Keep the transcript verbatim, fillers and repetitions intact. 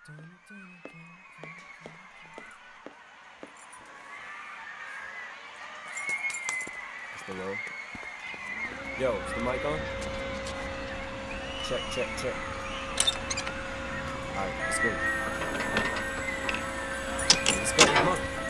It's the low. Yo, is the mic on? Check, check, check. Alright, let's go. Let's go, come on.